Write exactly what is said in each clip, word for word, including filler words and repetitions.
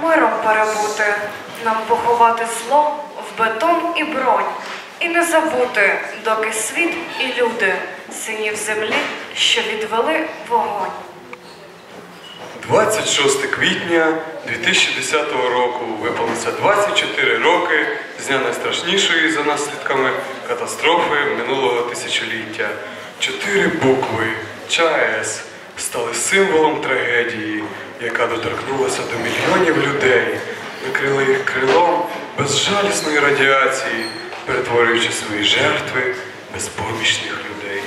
миром перебути, нам поховати зло в бетон і бронь, і не забути, доки світ і люди, синів землі, що відвели вогонь. двадцять шосте квітня дві тисячі десятого року виповниться двадцять чотири роки з дня найстрашнішої за наслідками катастрофи минулого тисячоліття. Чотири букви ЧАЕС стали символом трагедії, яка доторкнулася до мільйонів людей, накрила їх крилом безжалісної радіації, перетворюючи свої жертви безпомічних людей.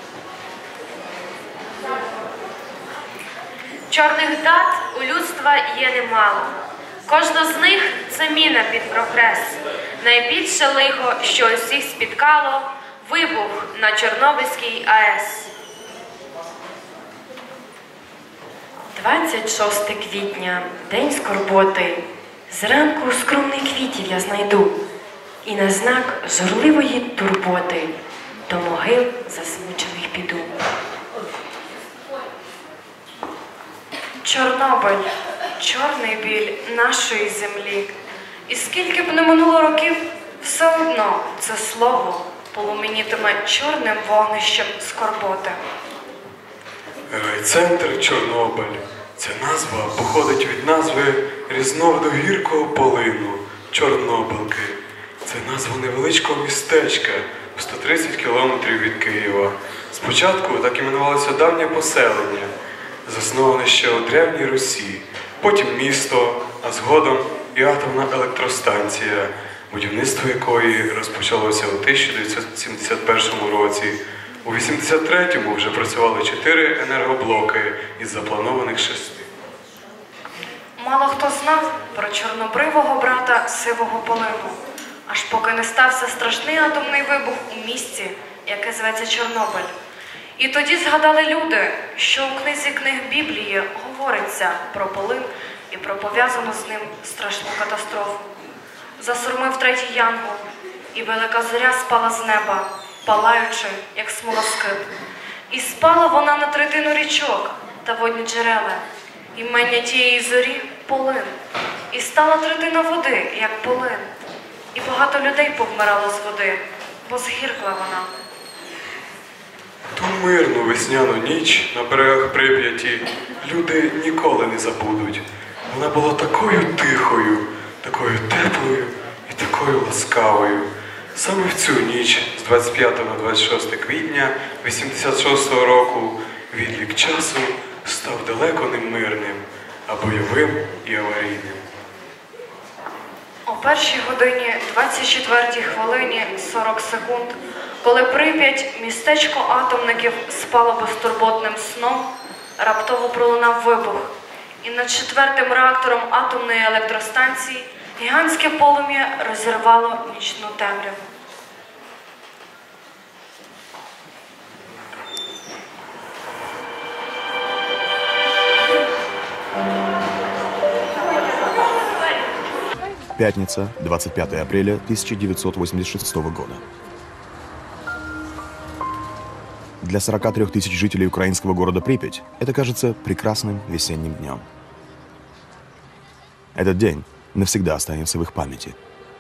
Чорних дат у людства є немало. Кожна з них – це міна під прогрес. Найбільше лихо, що усіх спіткало – вибух на Чорнобильській АЕС. двадцять шосте квітня – день скорботи. Зранку скромний квітів я знайду. І на знак журливої турботи до могил засмучених піду. Чорнобиль, чорний біль нашої землі. І скільки б не минуло років, все одно це слово полум'янітиме чорним вогнищем скорботи. Райцентр Чорнобиль. Ця назва походить від назви різновиду гіркого полину – Чорнобилки. Це назва невеличкого містечка в сто тридцять кілометрів від Києва. Спочатку так іменувалося давнє поселення, засноване ще у Древній Русі, потім місто, а згодом і атомна електростанція, будівництво якої розпочалося у тисяча дев'ятсот сімдесят першому році. У вісімдесят третьому вже працювали чотири енергоблоки із запланованих шести. Мало хто знав про чорнобривого брата сивого полину, аж поки не стався страшний атомний вибух у місті, яке зветься Чорнобиль. І тоді згадали люди, що у книзі книг Біблії говориться про полин і про пов'язану з ним страшну катастрофу. Засурмив третій янгол, і велика зоря спала з неба, палаючи, як смолоскип. І спала вона на третину річок та водні джерела. Імення тієї зорі – полин. І стала третина води, як полин. І багато людей повмирало з води, бо згіркла вона. Ту мирну весняну ніч на берегах Прип'яті люди ніколи не забудуть. Вона була такою тихою, такою теплою і такою ласкавою. Саме в цю ніч з двадцять п'ятого на двадцять шосте квітня вісімдесят шостого року відлік часу став далеко не мирним, а бойовим і аварійним. О першій годині двадцять четвертій хвилині сорок секунд, коли Прип'ять, містечко атомників, спало безтурботним сном, раптово пролунав вибух. І над четвертим реактором атомної електростанції гігантське полум'я розірвало нічну темряву. Пятница, двадцать пятое апреля тысяча девятьсот восемьдесят шестого года. Для сорока трёх тысяч жителей украинского города Припять это кажется прекрасным весенним днем. Этот день навсегда останется в их памяти.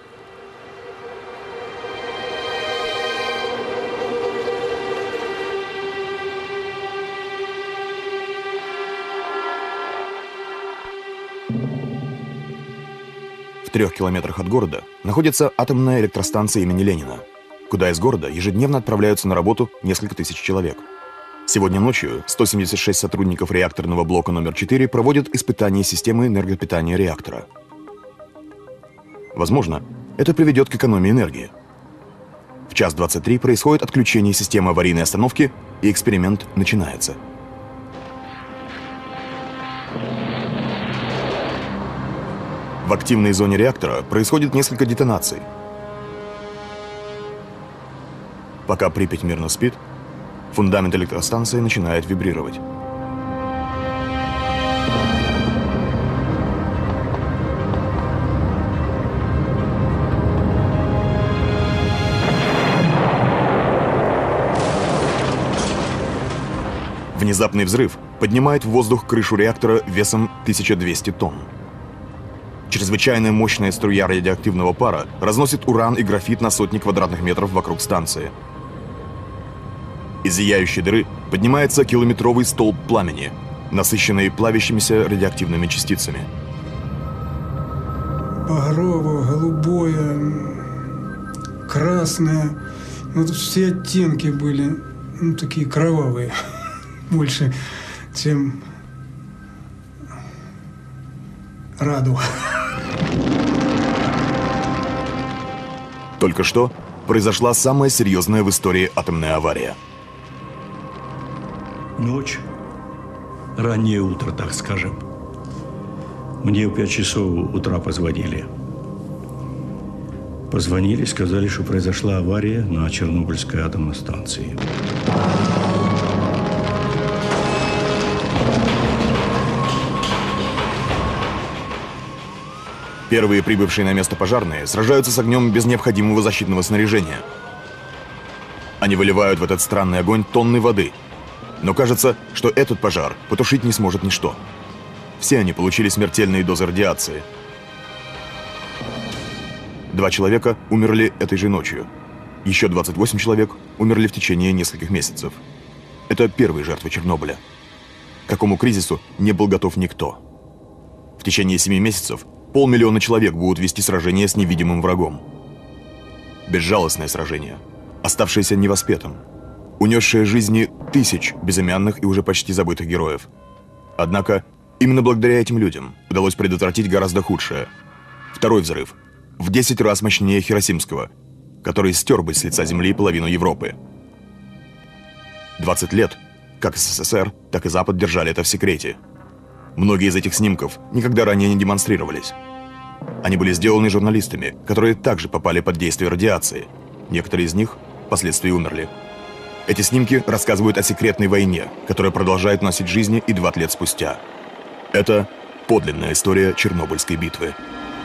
В трех километрах от города находится атомная электростанция имени Ленина, куда из города ежедневно отправляются на работу несколько тысяч человек. Сегодня ночью сто семьдесят шесть сотрудников реакторного блока номер четыре проводят испытания системы энергопитания реактора. Возможно, это приведет к экономии энергии. В час двадцать три происходит отключение системы аварийной остановки, и эксперимент начинается. В активной зоне реактора происходит несколько детонаций. Пока Припять мирно спит, фундамент электростанции начинает вибрировать. Внезапный взрыв поднимает в воздух крышу реактора весом тысяча двести тонн. Чрезвычайно мощная струя радиоактивного пара разносит уран и графит на сотни квадратных метров вокруг станции. Из зияющей дыры поднимается километровый столб пламени, насыщенный плавящимися радиоактивными частицами. Багровое, голубое, красное. Вот все оттенки были, ну, такие кровавые, больше, чем радуга. Только что произошла самая серьезная в истории атомная авария. Ночь, раннее утро, так скажем. Мне в пять часов утра позвонили. Позвонили, сказали, что произошла авария на Чернобыльской атомной станции. Первые прибывшие на место пожарные сражаются с огнем без необходимого защитного снаряжения. Они выливают в этот странный огонь тонны воды. Но кажется, что этот пожар потушить не сможет ничто. Все они получили смертельные дозы радиации. Два человека умерли этой же ночью. Еще двадцать восемь человек умерли в течение нескольких месяцев. Это первые жертвы Чернобыля. К какому кризису не был готов никто. В течение семи месяцев полмиллиона человек будут вести сражение с невидимым врагом. Безжалостное сражение, оставшееся невоспетым, унесшее жизни тысяч безымянных и уже почти забытых героев. Однако, именно благодаря этим людям удалось предотвратить гораздо худшее. Второй взрыв, в десять раз мощнее Хиросимского, который стер бы с лица земли половину Европы. двадцать лет, как СССР, так и Запад держали это в секрете. Многие из этих снимков никогда ранее не демонстрировались. Они были сделаны журналистами, которые также попали под действие радиации. Некоторые из них впоследствии умерли. Эти снимки рассказывают о секретной войне, которая продолжает носить жизни и двадцать лет спустя. Это подлинная история Чернобыльской битвы.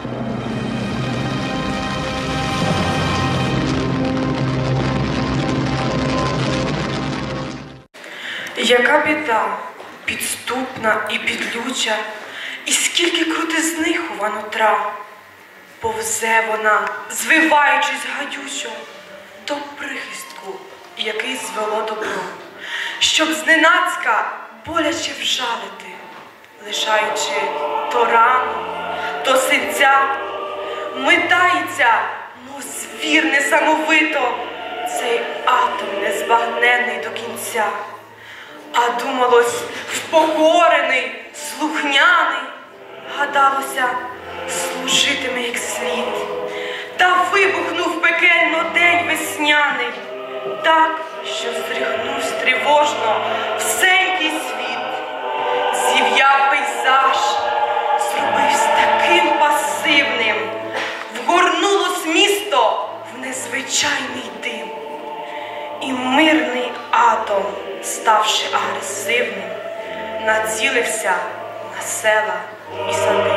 Яка біда, підступна і підлюча, і скільки крутизни хова нутра. Повзе вона, звиваючись гадючо, до прихистку, який звело добро, щоб зненацька боляче вжалити, лишаючи то рану, то синця, метається, мов звір несамовито, цей атом незбагненний до кінця. А думалось, впокорений, слухняний, гадалося, служитиме як слід. Та вибухнув пекельно день весняний, так, що здригнув стривожно всенький світ. Зів'яв пейзаж, зробився таким пасивним, вгорнулось місто в незвичайний дим. І мирний атом, ставши агресивним, націлився на села і сади.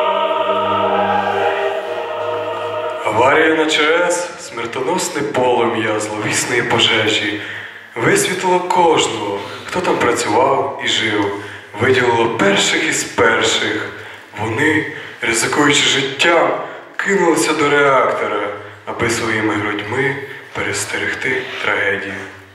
Аварія на ЧАЕС, смертоносне полум'я зловісної пожежі, висвітлило кожного, хто там працював і жив, виділило перших із перших. Вони, ризикуючи життям, кинулися до реактора, аби своїми грудьми перестерегти трагедію.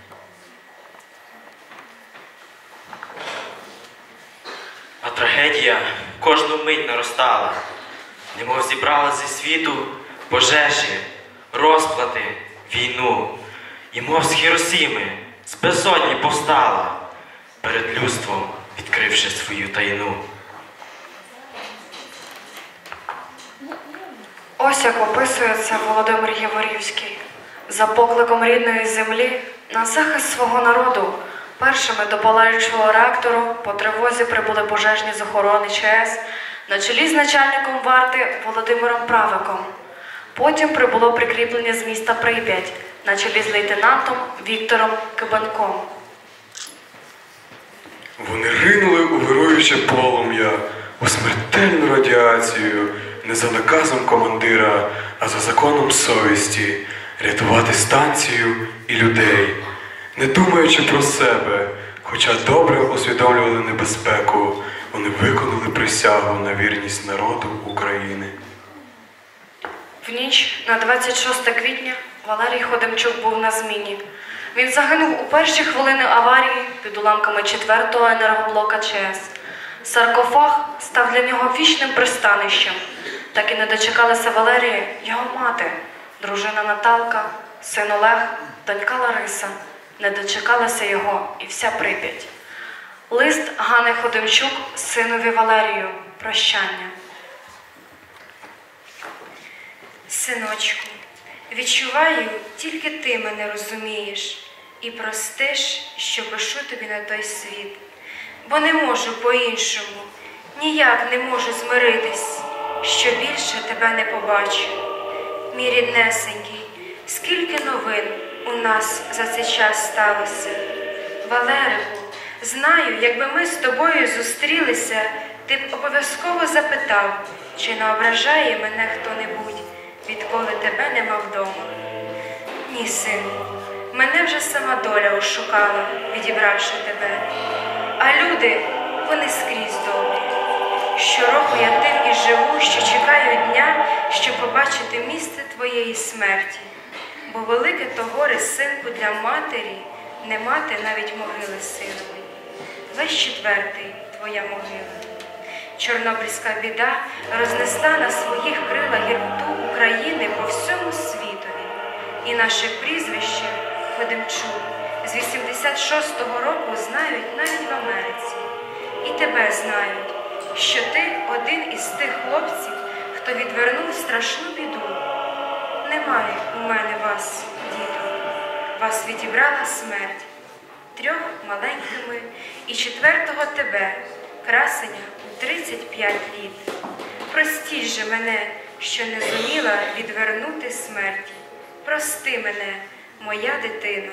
А трагедія кожну мить наростала, немов зібрала зі світу пожежі, розплати, війну, і мов з Хіросіми, з безодні повстала, перед людством відкривши свою таїну. Ось як описує це Володимир Яворівський. За покликом рідної землі на захист свого народу першими до палаючого реактору по тривозі прибули пожежні з охорони ЧАЕС на чолі з начальником варти Володимиром Правиком. Потім прибуло прикріплення з міста Прип'ять на чолі з лейтенантом Віктором Кибанком. Вони ринули у вируюче полум'я, у смертельну радіацію, не за наказом командира, а за законом совісті, рятувати станцію і людей, не думаючи про себе, хоча добре усвідомлювали небезпеку, вони виконали присягу на вірність народу України. В ніч на двадцять шосте квітня Валерій Ходимчук був на зміні. Він загинув у перші хвилини аварії під уламками четвертого енергоблока ЧАЕС. Саркофаг став для нього вічним пристанищем. Так і не дочекалася Валерія його мати, дружина Наталка, син Олег, донька Лариса. Не дочекалася його і вся Прип'ять. Лист Гани Ходимчук синові Валерію. Прощання. Синочку, відчуваю, тільки ти мене розумієш і простиш, що пишу тобі на той світ. Бо не можу по-іншому, ніяк не можу змиритись, що більше тебе не побачу. Мій ріднесенький, скільки новин у нас за цей час сталося. Валерику, знаю, якби ми з тобою зустрілися, ти б обов'язково запитав, чи не ображає мене хто-небудь, відколи тебе нема вдома. Ні, сину, мене вже сама доля ошукала, відібравши тебе. А люди, вони скрізь добрі. Щороку я тим і живу, що чекаю дня, щоб побачити місце твоєї смерті. Бо велике то горе, синку, для матері, не мати навіть могили синові. Весь четвертий твоя могила. Чорнобильська біда рознесла на своїх крилах гіркоту України по всьому світові. І наше прізвище Ходимчук з вісімдесят шостого року знають навіть в Америці. І тебе знають, що ти один із тих хлопців, хто відвернув страшну біду. Немає у мене вас, діток. Вас відібрала смерть. Трьох маленькими і четвертого тебе, красеня у тридцять п'ять літ. Простіть же мене, що не зуміла відвернути смерті. Прости мене, моя дитино.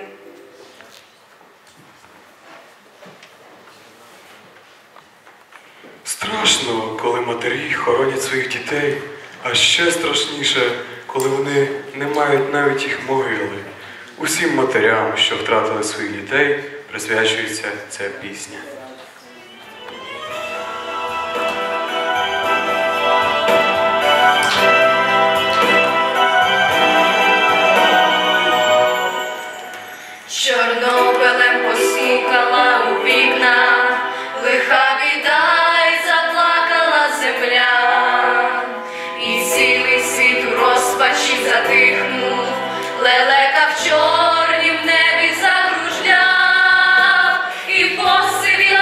Страшно, коли матері хоронять своїх дітей, а ще страшніше, коли вони не мають навіть їх могили. Усім матерям, що втратили своїх дітей, присвячується ця пісня. Чорнобилем посікала у вікна, лиха біда й заплакала земля, і цілий світ у розпачі затихнув, лелека в чорнім небі закружляв, і посивіла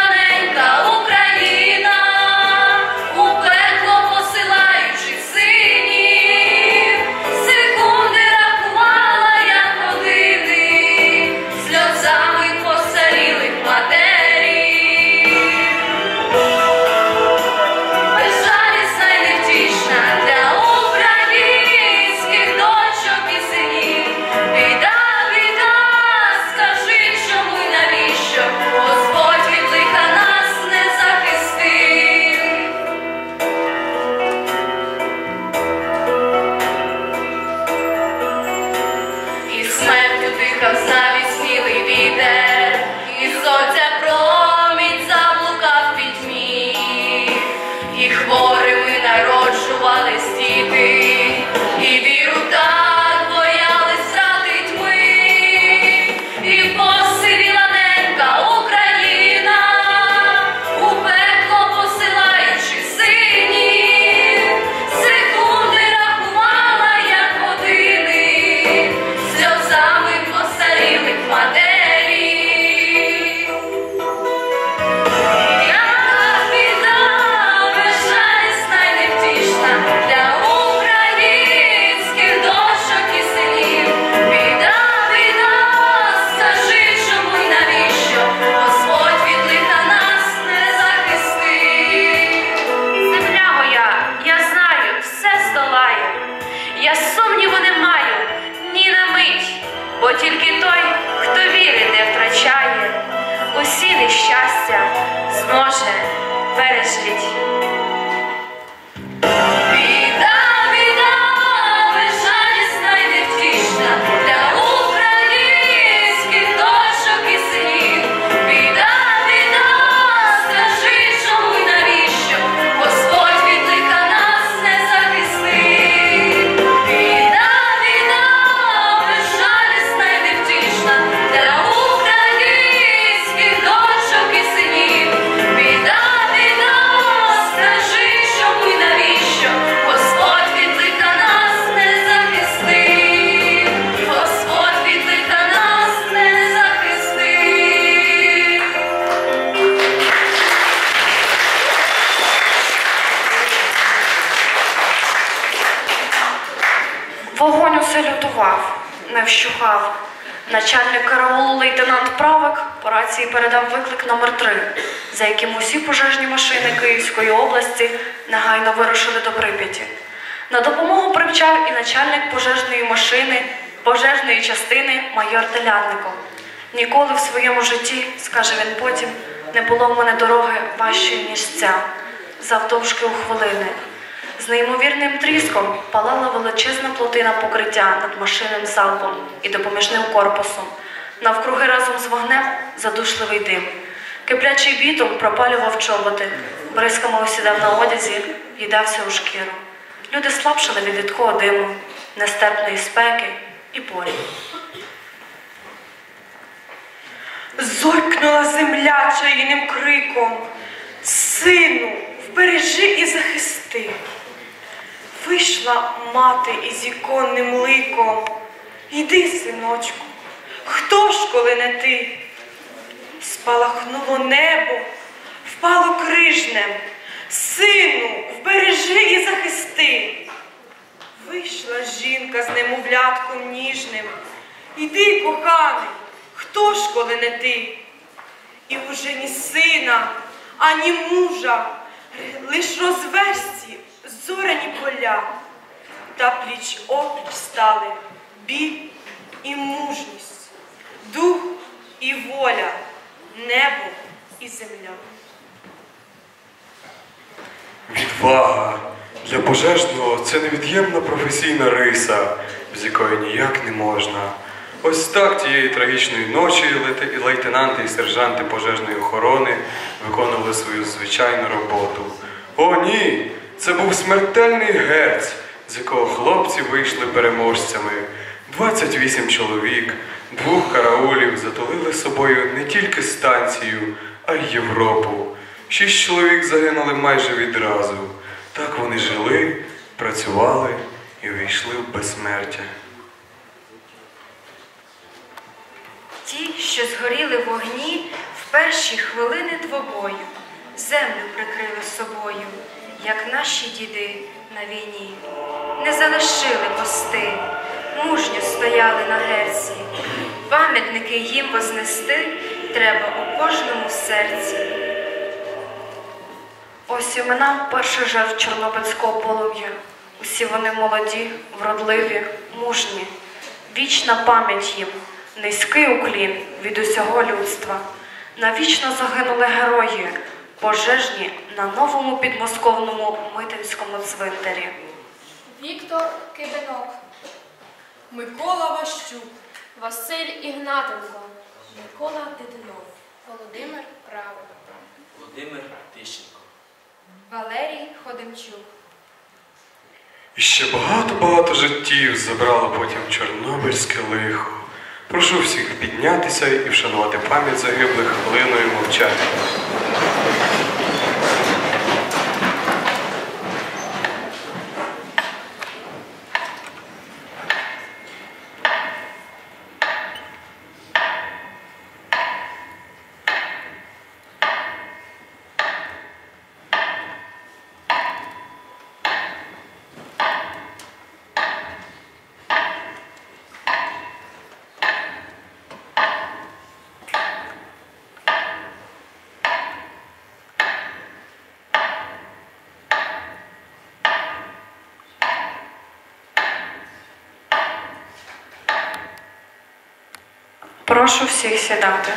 Вогонь усе лютував, не вщухав. Начальник караулу лейтенант Правик по рації передав виклик номер три, за яким усі пожежні машини Київської області негайно вирушили до Прип'яті. На допомогу привчав і начальник пожежної машини, пожежної частини майор Телятников. Ніколи в своєму житті, скаже він потім, не було в мене дороги важчої, ніж ця, завдовжки у хвилини. З неймовірним тріском палала величезна плотина покриття над машинним залпом і допоміжним корпусом. Навкруги разом з вогнем задушливий дим. Киплячий бітум пропалював чоботи, бризками осідав на одязі, в'їдався у шкіру. Люди слабшали від рідкого диму, нестерпної спеки і болі. Зоркнула земля чаїним криком: «Сину, вбережи і захисти!» Вийшла мати із іконним ликом: «Йди, синочку, хто ж, коли не ти?» Спалахнуло небо, впало крижнем: «Сину, вбережи і захисти!» Вийшла жінка з немовлятком ніжним: «Іди, коханий, хто ж, коли не ти?» І уже ні сина, ані мужа, лиш розверсті зоряні поля, та пліч-опліч стали біль і мужність, дух і воля, небо і земля. Відвага для пожежного – це невід'ємна професійна риса, без якої ніяк не можна. Ось так тієї трагічної ночі лейтенанти і сержанти пожежної охорони виконували свою звичайну роботу. О, ні! Це був смертельний герць, з якого хлопці вийшли переможцями. двадцять вісім чоловік, двох караулів затулили собою не тільки станцію, а й Європу. Шість чоловік загинули майже відразу. Так вони жили, працювали і увійшли в безсмертя. Ті, що згоріли в вогні в перші хвилини двобою, землю прикрили собою, як наші діди на війні. Не залишили мости, мужньо стояли на герці. Пам'ятники їм вознести треба у кожному серці. Ось імена перших жертв Чорнобильського полум'я. Усі вони молоді, вродливі, мужні. Вічна пам'ять їм, низький уклін від усього людства. Навічно загинули герої, пожежні на новому підмосковному Митинському цвинтарі. Віктор Кибенок, Микола Ващук, Василь Ігнатенко, Микола Дидинов, Володимир Правик, Володимир Тищенко, Валерій Ходимчук. І ще багато-багато життів забрало потім Чорнобильське лихо. Прошу всіх піднятися і вшанувати пам'ять загиблих хвилиною мовчання. Прошу всіх сідати.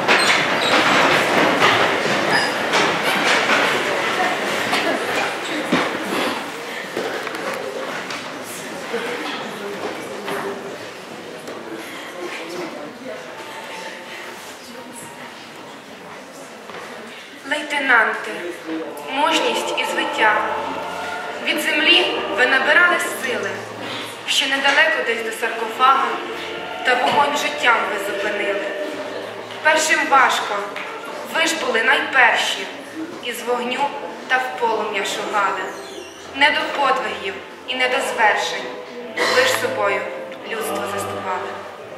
Лейтенанти, мужність і звиття. Від землі ви набирали сили, що недалеко десь до саркофага, та вогонь життям ви зупинили. Першим важко, ви ж були найперші, із вогню та в полум'я шугали. Не до подвигів і не до звершень, ви ж собою людство заступали.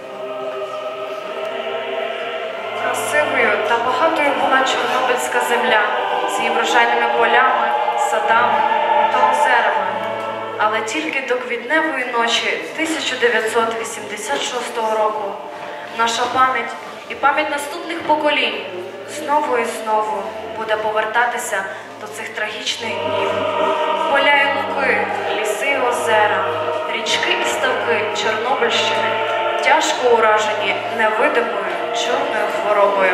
Красивою та багатою була Чорнобильська земля з її врожайними полями, садами та озерами. Але але тільки до квітневої ночі тисяча дев'ятсот вісімдесят шостого року наша пам'ять і пам'ять наступних поколінь знову і знову буде повертатися до цих трагічних днів. Поля і луки, ліси і озера, річки і ставки Чорнобильщини тяжко уражені невидимою чорною хворобою.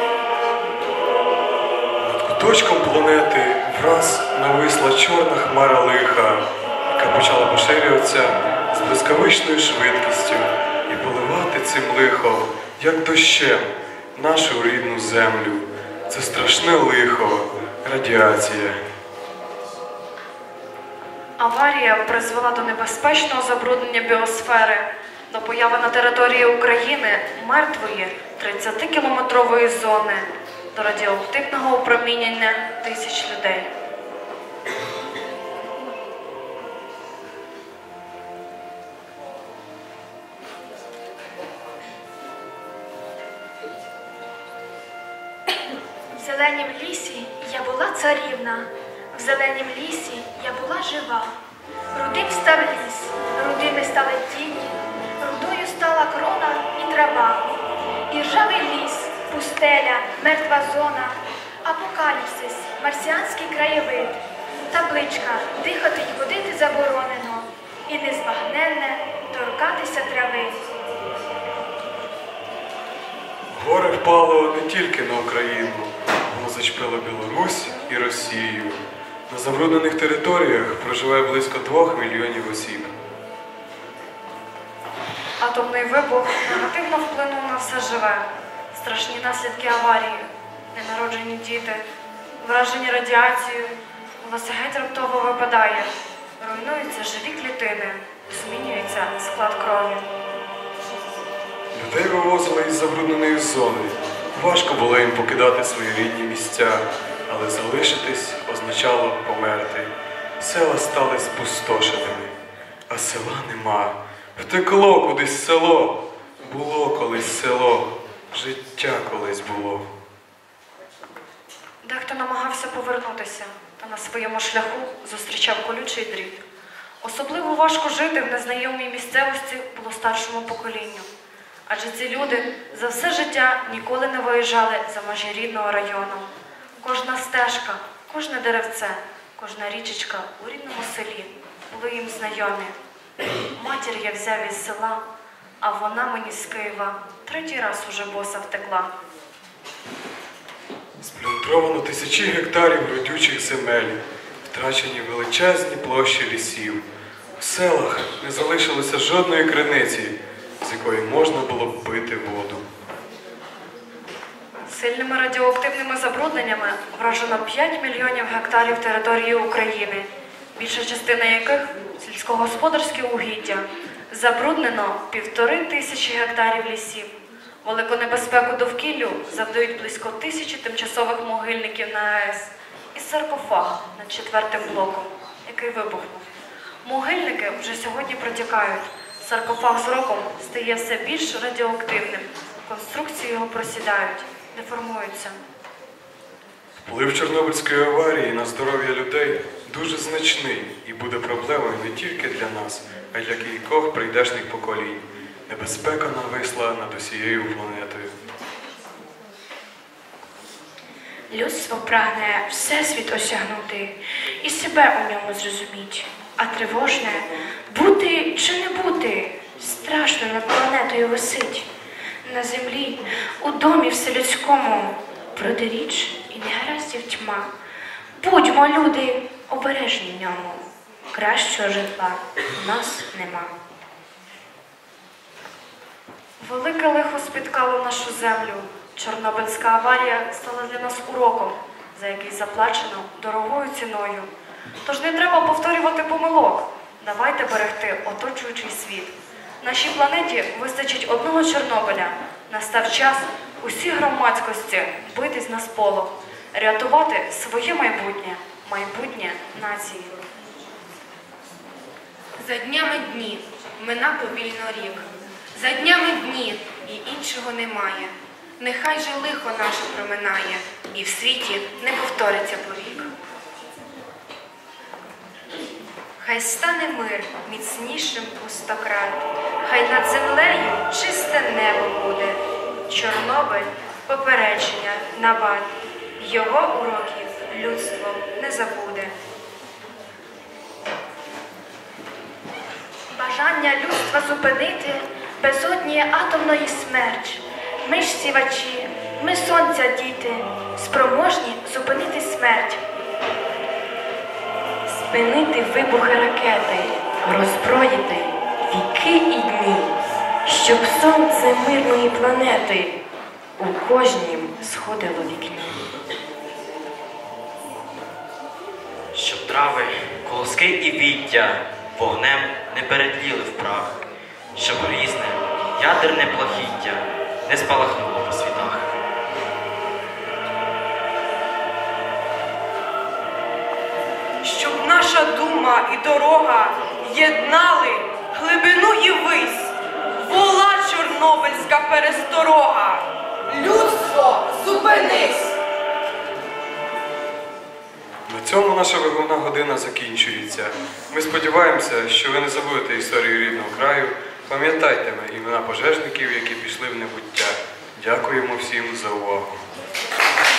Над куточком планети враз нависла чорна хмара лиха, яка почала поширюватися з блискавичною швидкістю і поливати цим лихом, як дощем, нашу рідну землю. Це страшне лихо, радіація. Аварія призвела до небезпечного забруднення біосфери, до появи на території України мертвої тридцятикілометрової зони, до радіоактивного опромінення тисяч людей. В зеленім лісі я була царівна, в зеленім лісі я була жива. Рудим став ліс, рудими стали тіні, рудою стала крона і трава. І ржавий ліс, пустеля, мертва зона, апокаліпсис, марсіанський краєвид, табличка «Дихати й ходити заборонено» і незбагненне торкатися трави. Горе впало не тільки на Україну, воно зачепило Білорусь і Росію. На забруднених територіях проживає близько двох мільйонів осіб. Атомний вибух негативно вплинув на все живе. Страшні наслідки аварії, ненароджені діти, вражені радіацією, волосся геть раптово випадає, руйнуються живі клітини, змінюється склад крові. Людей вивозили із забрудненої зони. Важко було їм покидати свої рідні місця, але залишитись означало померти. Села стали спустошеними, а села нема. Втекло кудись село. Було колись село, життя колись було. Дехто намагався повернутися, та на своєму шляху зустрічав колючий дріт. Особливо важко жити в незнайомій місцевості було старшому поколінню. Адже ці люди за все життя ніколи не виїжджали за межі рідного району. Кожна стежка, кожне деревце, кожна річечка у рідному селі були їм знайомі. Матір я взяв із села, а вона мені з Києва третій раз уже боса втекла. Сплюндровано тисячі гектарів родючих земель, втрачені величезні площі лісів. У селах не залишилося жодної криниці, з якої можна було б пити воду. Сильними радіоактивними забрудненнями вражено п'ять мільйонів гектарів території України, більша частина яких – сільськогосподарські угіддя. Забруднено півтори тисячі гектарів лісів. Велику небезпеку довкіллю завдають близько тисячі тимчасових могильників на АЕС і саркофаг над четвертим блоком, який вибухнув. Могильники вже сьогодні протікають. Саркофаг з роком стає все більш радіоактивним. Конструкції його просідають, деформуються. Вплив Чорнобильської аварії на здоров'я людей дуже значний і буде проблемою не тільки для нас, а й для кількох прийдешних поколінь. Небезпека нависла над усією планетою. Людство прагне всесвіт осягнути і себе у ньому зрозуміть. А тривожне – бути чи не бути, страшно над планетою висить. На землі, у домі вселюдському, протиріч і негараздів тьма. Будьмо, люди, обережні в ньому, кращого житла у нас нема. Велике лихо спіткало нашу землю. Чорнобильська аварія стала для нас уроком, за який заплачено дорогою ціною. Тож не треба повторювати помилок. Давайте берегти оточуючий світ. Нашій планеті вистачить одного Чорнобиля. Настав час усій громадськості битись на сполох, рятувати своє майбутнє, майбутнє нації. За днями дні мина повільно рік. За днями дні і іншого немає. Нехай же лихо наше проминає, і в світі не повториться повік. хай стане мир міцнішим у стократ, хай над землею чисте небо буде. Чорнобиль – попередження, набат, його уроків людство не забуде. Бажання людства зупинити безодніє атомної смерч. Ми ж сівачі, ми сонця діти, спроможні зупинити смерть. Спинити вибухи ракети, роззброїти віки і дні, щоб сонце мирної планети у кожнім сходило вікні. Щоб трави, колоски і віття вогнем не перетліли в прах, щоб грізне, ядерне плахіття не спалахнуло по світах. Щоб наша дума і дорога єднали глибину і вись, вола чорнобильська пересторога. Людство, зупинись! На цьому наша виховна година закінчується. Ми сподіваємося, що ви не забудете історію рідного краю. Пам'ятайте імена пожежників, які пішли в небуття. Дякуємо всім за увагу.